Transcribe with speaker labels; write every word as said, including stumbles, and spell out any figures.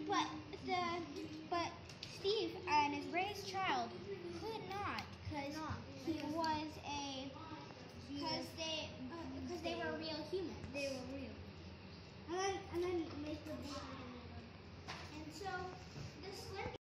Speaker 1: but the but Steve and his raised child could not because he was a because they because uh, they were real humans.
Speaker 2: They were real.
Speaker 1: And then and then make the behind. And so this